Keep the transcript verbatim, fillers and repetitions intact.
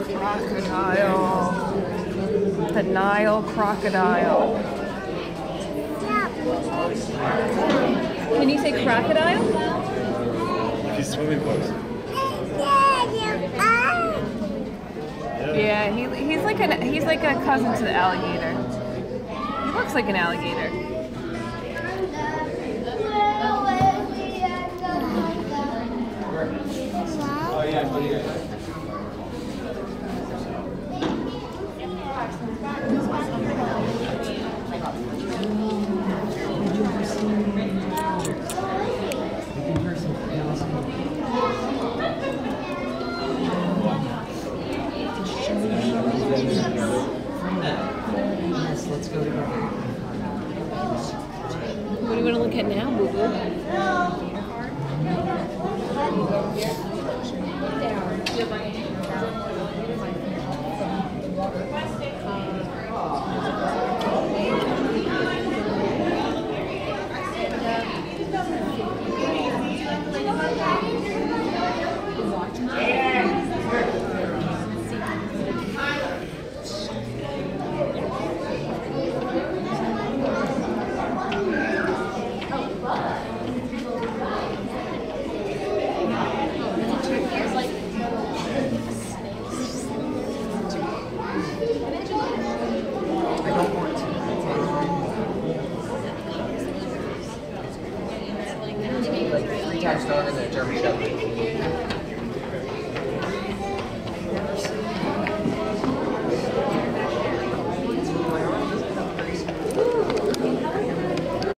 Crocodile. The Nile Crocodile. Can you say crocodile? He's swimming close. Yeah, he, he's like an he's like a cousin to the alligator. He looks like an alligator. Oh yeah, Yes, let's go together. What do you want to look at now, Boo Boo? I don't want to. Like three times stronger than a German Shepherd.